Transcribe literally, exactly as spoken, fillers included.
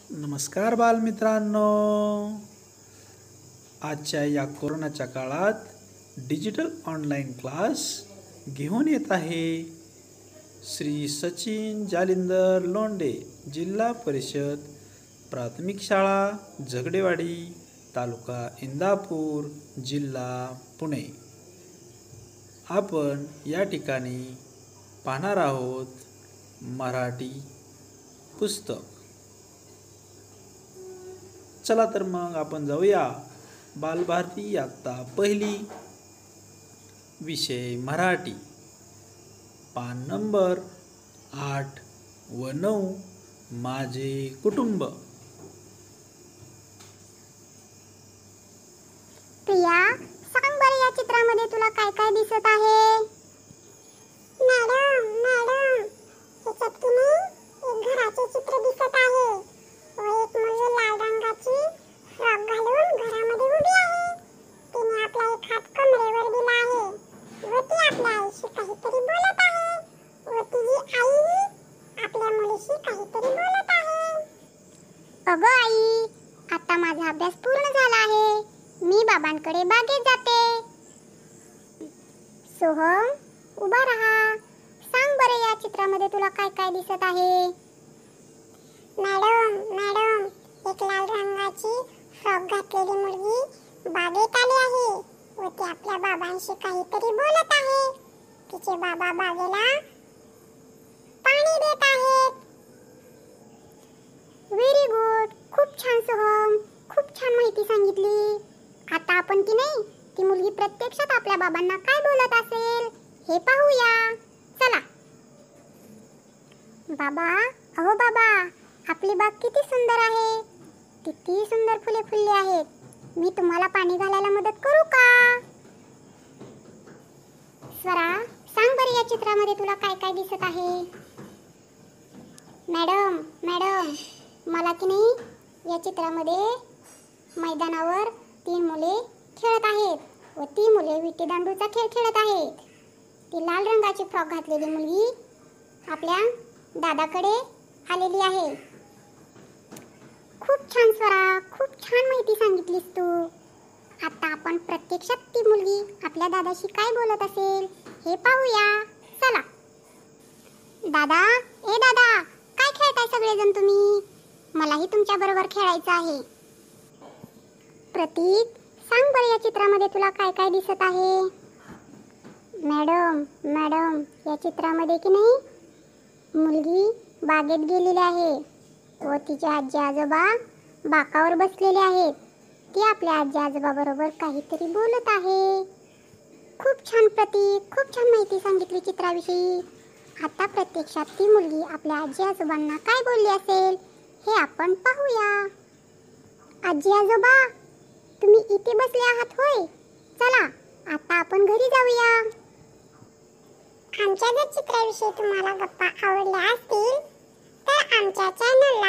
नमस्कार बालमित्रांनो, आजच्या या कोरोनाच्या काळात डिजिटल ऑनलाईन क्लास घेऊन येत आहे श्री सचिन जालिंदर लोंढे, जिल्हा परिषद प्राथमिक शाळा झगडेवाडी, तालुका इंदापूर, जिल्हा पुणे। आपण या ठिकाणी पाहणार आहोत मराठी पुस्तक। चला तर मग आपण जाऊया बालभारती इयत्ता पहिली, विषय मराठी, पान नंबर आठ व नऊ, माझे कुटुंब। प्रिया, सांग बरं या चित्रामध्ये तुला काय काय दिसत आहे? मॅडम मॅडम ह्याच्यात की नाही एक घराचे चित्र दिसत आहे व एक मुलगी लाल रंगाची फ्रॉक घालून घरामध्ये उभी आहे। तिने आपला एक हात कमरेवर दिला आहे व ती आपल्या आईशी काहीतरी बोलत आहे व तिची आई आपल्या मुलीशी काहीतरी बोलत आहे। अगं आई, आता माझा अभ्यास पूर्ण झाला आहे, मी बाबांकडे बागेत जाते। सोहम, उभा रहा, सांग बरं या चित्रामध्ये तुला काय काय दिसत आहे? मॅडम मॅडम एक लाल रंगाची फ्रॉक घातलेली मुलगी बागेत आली आहे व ती आपल्या बाबांशी काहीतरी बोलत आहे। तिचे बाबा बागेला पाणी देत आहेत। व्हेरी गुड, खूप छान सोहम, खूप छान माहिती सांगितली। आता आपण की नाही ती मुलगी प्रत्यक्षात आपल्या बाबांना काय बोलत असेल हे पाहूया। चला। बाबा, अहो बाबा, आपली बाग किती सुंदर आहे, किती सुंदर फुले फुलली आहेत, मी तुम्हाला पाणी घालायला मदत करू का? स्वरा, सांग बरं या चित्रामध्ये तुला काय काय दिसत आहे? मॅडम मॅडम मला की नाही या चित्रामध्ये मैदानावर तीन मुले खेळत आहेत व ती मुले विटी दांडूचा खेळ खेळत आहेत। ती लाल रंगाची फ्रॉक घातलेली मुलगी आपल्या दादाकडे आलेली आहे। खूप छान स्वरा, खूप छान माहिती सांगितलीस तू। आता आपण प्रत्यक्षात ती मुलगी आपल्या दादाशी काय बोलत असेल हे पाहूया। चला। दादा, ए दादा, काय खेळताय सगळेजण तुम्ही? मलाही तुमच्या बरोबर खेळायचं आहे। प्रतीक, सांग बरं या चित्रामध्ये तुला काय काय दिसत आहे? मॅडम मॅडम या चित्रामध्ये की नाही मुलगी बागेत गेलेली आहे व तिचे आजी आजोबा बाकावर बसलेले आहेत। ती आपल्या आजी आजोबा बरोबर काहीतरी बोलत आहे। खूप छान प्रतीक, खूप छान माहिती सांगितली चित्राविषयी। आता प्रत्यक्षात ती मुलगी आपल्या आजी आजोबांना काय बोलली असेल हे आपण पाहूया। आजी आजोबा, तुम्ही इथे बसले आहात होय? चला आता आपण घरी जाऊया। आमच्या जर चित्राविषयी तुम्हाला गप्पा आवडल्या असतील तर आमच्या चॅनलला